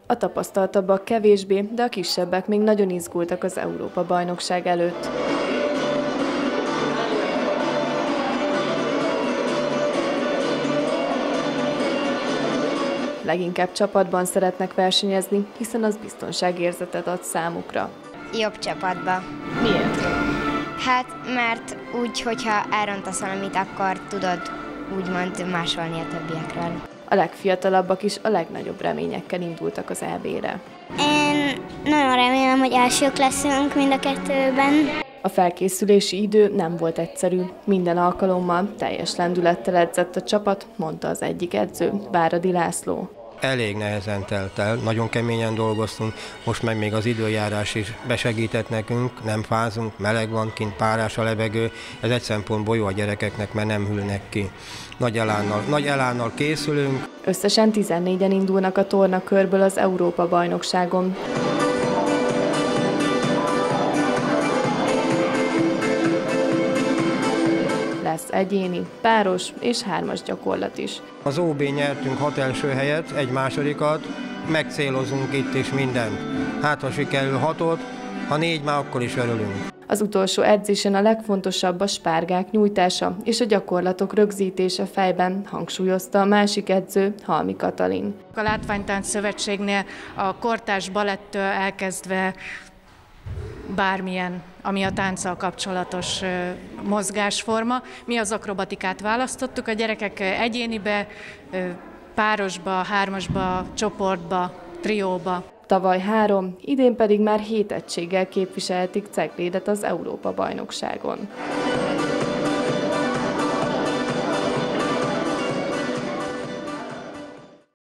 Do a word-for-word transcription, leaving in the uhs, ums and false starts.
A tapasztaltabbak kevésbé, de a kisebbek még nagyon izgultak az Európa-bajnokság előtt. Leginkább csapatban szeretnek versenyezni, hiszen az biztonságérzetet ad számukra. Jobb csapatba. Miért? Hát, mert úgy, hogyha elrontasz valamit, akkor tudod úgymond másolni a többiekről. A legfiatalabbak is a legnagyobb reményekkel indultak az é bé-re. Én nagyon remélem, hogy elsők leszünk mind a kettőben. A felkészülési idő nem volt egyszerű. Minden alkalommal teljes lendülettel edzett a csapat, mondta az egyik edző, Váradi László. Elég nehezen telt el, nagyon keményen dolgoztunk, most meg még az időjárás is besegített nekünk, nem fázunk, meleg van, kint párás a levegő, ez egy szempontból jó a gyerekeknek, mert nem hűlnek ki. Nagy elánnal, nagy elánnal készülünk. Összesen tizennégyen indulnak a tornakörből az Európa-bajnokságon. Lesz egyéni, páros és hármas gyakorlat is. Az ó bé nyertünk hat első helyet, egy másodikat, megcélozunk itt is mindent. Hát, ha sikerül hatot, ha négy, már akkor is örülünk. Az utolsó edzésen a legfontosabb a spárgák nyújtása és a gyakorlatok rögzítése fejben, hangsúlyozta a másik edző, Halmi Katalin. A Látványtánc Szövetségnél a kortárs balettől elkezdve bármilyen, ami a tánccal kapcsolatos mozgásforma. Mi az akrobatikát választottuk, a gyerekek egyénibe, párosba, hármasba, csoportba, trióba. Tavaly három, idén pedig már hét egységgel képviselhetik Ceglédet az Európa-bajnokságon.